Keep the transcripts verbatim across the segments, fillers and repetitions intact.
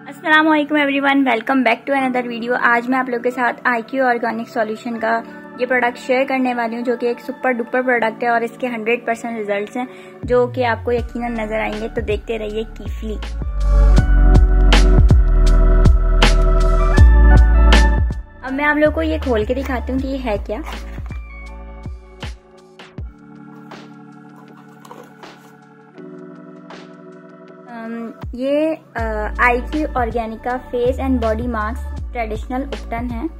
अस्सलामुअलैकुम everyone, welcome back to another video. आज मैं आप लोग के साथ आईक्यू ऑर्गेनिक सॉल्यूशन का ये प्रोडक्ट शेयर करने वाली हूँ, जो कि एक सुपर डुपर प्रोडक्ट है और इसके हंड्रेड परसेंट रिजल्ट्स हैं जो कि आपको यकीनन नजर आएंगे। तो देखते रहिए कीफली। अब मैं आप लोग को ये खोल के दिखाती हूँ कि ये है क्या। ये आईक्यू ऑर्गेनिक का face and body mask traditional उपटन है।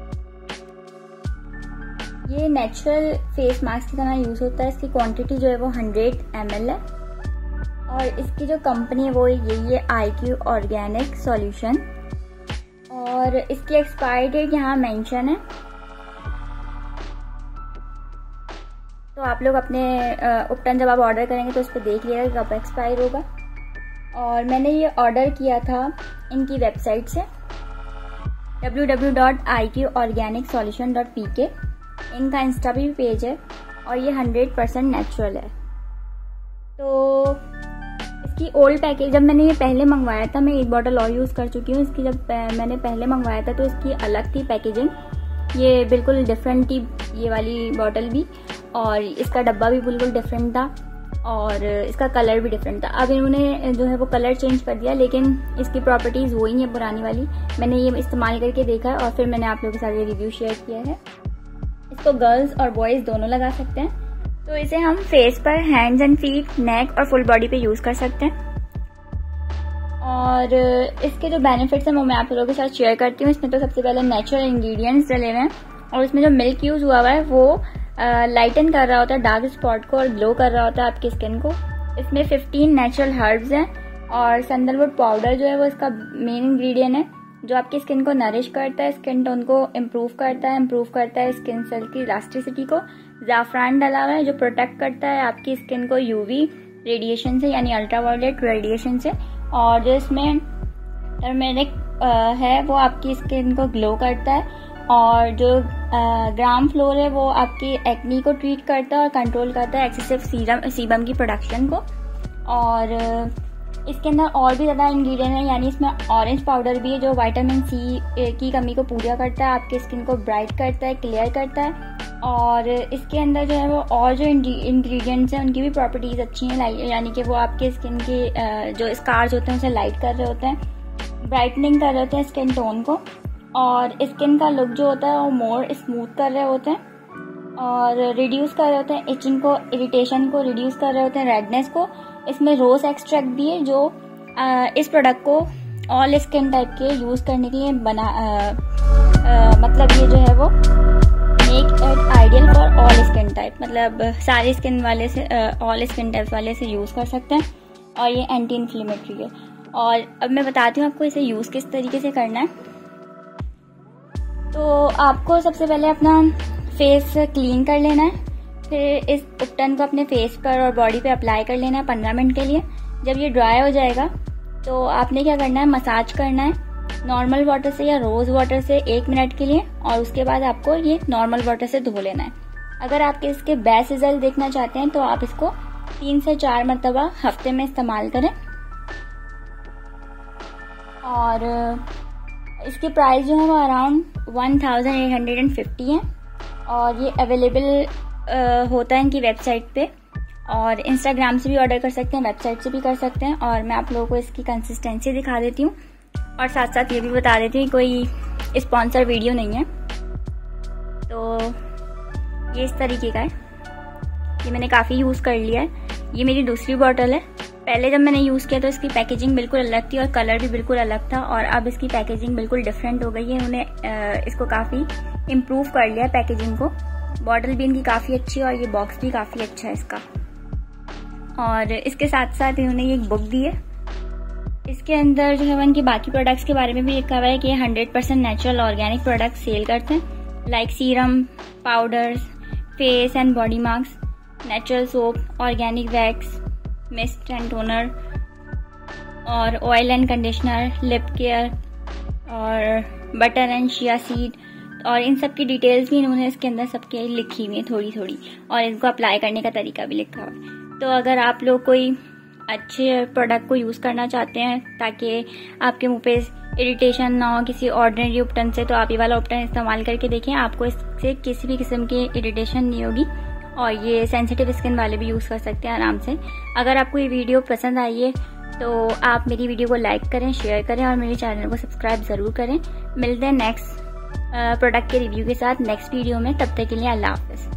ये नेचुरल फेस मास्क की तरह यूज होता है। इसकी क्वांटिटी जो है वो हंड्रेड एम एल है और इसकी जो कंपनी है वो यही है, आईक्यू ऑर्गेनिक सॉल्यूशन। और इसकी एक्सपायरी डेट यहाँ मेंशन है। तो आप लोग अपने उपटन जब आप ऑर्डर करेंगे तो उस पर देख लिएगा कि कब एक्सपायर होगा। और मैंने ये ऑर्डर किया था इनकी वेबसाइट से W W W dot I Q organic solution dot P K. इनका इंस्टा भी पेज है और ये हंड्रेड परसेंट नेचुरल है। तो इसकी ओल्ड पैकेज, जब मैंने ये पहले मंगवाया था, मैं एक बॉटल और यूज़ कर चुकी हूँ। इसकी जब मैंने पहले मंगवाया था तो इसकी अलग थी पैकेजिंग, ये बिल्कुल डिफरेंट थी ये वाली बॉटल भी, और इसका डब्बा भी बिल्कुल डिफरेंट था और इसका कलर भी डिफरेंट था। अब इन्होंने जो है वो कलर चेंज कर दिया, लेकिन इसकी प्रॉपर्टीज वही है पुरानी वाली। मैंने ये इस्तेमाल करके देखा है और फिर मैंने आप लोगों के साथ ये रिव्यू शेयर किया है। इसको गर्ल्स और बॉयज दोनों लगा सकते हैं। तो इसे हम फेस पर, हैंड्स एंड फीट, नेक और फुल बॉडी पे यूज कर सकते हैं। और इसके जो बेनिफिट्स हैं वो मैं आप लोगों के साथ शेयर करती हूँ। इसमें तो सबसे पहले नेचुरल इंग्रेडिएंट्स डले हुए हैं और इसमें जो मिल्क यूज हुआ हुआ है वो लाइटन कर रहा होता है डार्क स्पॉट को और ग्लो कर रहा होता है आपकी स्किन को। इसमें फिफ्टीन नेचुरल हर्ब्स हैं और सैंडलवुड पाउडर जो है वो इसका मेन इंग्रेडिएंट है, जो आपकी स्किन को नरिश करता है, स्किन टोन को इम्प्रूव करता है इम्प्रूव करता है स्किन सेल की इलास्टिसिटी को। जाफरान डाला हुआ है जो प्रोटेक्ट करता है आपकी स्किन को यूवी रेडिएशन से, यानी अल्ट्रावायलेट रेडिएशन से। और जो इसमें टर्मेरिक है वो आपकी स्किन को ग्लो करता है। और जो ग्राम फ्लोर है वो आपकी एक्नी को ट्रीट करता है और कंट्रोल करता है एक्सेसिव सीरम सीबम की प्रोडक्शन को। और इसके अंदर और भी ज़्यादा इंग्रेडिएंट है, यानी इसमें ऑरेंज पाउडर भी है जो विटामिन सी की कमी को पूरा करता है, आपकी स्किन को ब्राइट करता है, क्लियर करता है। और इसके अंदर जो है वो और जो इंग्रेडिएंट्स हैं उनकी भी प्रॉपर्टीज अच्छी हैं, यानी कि वो आपके स्किन के जो स्कार्स होते हैं उसे लाइट कर रहे होते हैं, ब्राइटनिंग कर रहे होते हैं स्किन टोन को, और स्किन का लुक जो होता है वो मोर स्मूथ कर रहे होते हैं और रिड्यूस कर रहे होते हैं इचिंग को, इरिटेशन को रिड्यूस कर रहे होते हैं, रेडनेस को। इसमें रोज एक्सट्रैक्ट भी है जो आ, इस प्रोडक्ट को ऑल स्किन टाइप के यूज करने के लिए बना आ, आ, मतलब ये जो है वो make it ideal for all skin type, मतलब सारी स्किन वाले से, ऑल स्किन टाइप वाले से यूज कर सकते हैं। और ये एंटी इन्फ्लेमेटरी है। और अब मैं बताती हूँ आपको इसे यूज किस तरीके से करना है। तो आपको सबसे पहले अपना फेस क्लीन कर लेना है, फिर इस उपटन को अपने फेस पर और बॉडी पे अप्लाई कर लेना है पंद्रह मिनट के लिए। जब ये ड्राई हो जाएगा तो आपने क्या करना है, मसाज करना है नॉर्मल वाटर से या रोज वाटर से एक मिनट के लिए, और उसके बाद आपको ये नॉर्मल वाटर से धो लेना है। अगर आप इसके बेस्ट रिजल्ट देखना चाहते हैं तो आप इसको तीन से चार मरतबा हफ्ते में इस्तेमाल करें। और इसकी प्राइस जो है वो around one thousand eight hundred and fifty है और ये अवेलेबल होता है इनकी वेबसाइट पे, और इंस्टाग्राम से भी ऑर्डर कर सकते हैं, वेबसाइट से भी कर सकते हैं। और मैं आप लोगों को इसकी कंसिस्टेंसी दिखा देती हूँ और साथ साथ ये भी बता देती हूँ कोई स्पॉन्सर वीडियो नहीं है। तो ये इस तरीके का है, ये मैंने काफ़ी यूज़ कर लिया है। ये मेरी दूसरी बॉटल है। पहले जब मैंने यूज़ किया तो इसकी पैकेजिंग बिल्कुल अलग थी और कलर भी बिल्कुल अलग था, और अब इसकी पैकेजिंग बिल्कुल डिफरेंट हो गई है। उन्होंने इसको काफ़ी इम्प्रूव कर लिया पैकेजिंग को। बॉटल भी इनकी काफ़ी अच्छी है और ये बॉक्स भी काफ़ी अच्छा है इसका। और इसके साथ साथ इन्होंने ये एक बुक दी है। इसके अंदर जो है इनकी बाकी प्रोडक्ट्स के बारे में भी लिखा हुआ है कि ये hundred percent natural organic product sell करते हैं, like serum, powders, face and body mask, natural soap, organic wax, mist and toner, और oil and conditioner, lip care और बटर एंड चिया सीड। और इन सब की डिटेल्स भी इन्होंने इसके अंदर सबके लिखी हुई है थोड़ी थोड़ी, और इनको अप्लाई करने का तरीका भी लिखा हुआ है। तो अगर आप लोग कोई अच्छे प्रोडक्ट को यूज़ करना चाहते हैं ताकि आपके मुंह पे इरिटेशन ना हो किसी ऑर्डिनरी उपटन से, तो आप ये वाला उपटन इस्तेमाल करके देखें, आपको इससे किसी भी किस्म की इरिटेशन नहीं होगी। और ये सेंसिटिव स्किन वाले भी यूज़ कर सकते हैं आराम से। अगर आपको ये वीडियो पसंद आई है तो आप मेरी वीडियो को लाइक करें, शेयर करें और मेरे चैनल को सब्सक्राइब ज़रूर करें। मिलते हैं नेक्स्ट प्रोडक्ट के रिव्यू के साथ नेक्स्ट वीडियो में, तब तक के लिए अल्लाह हाफ़िज़।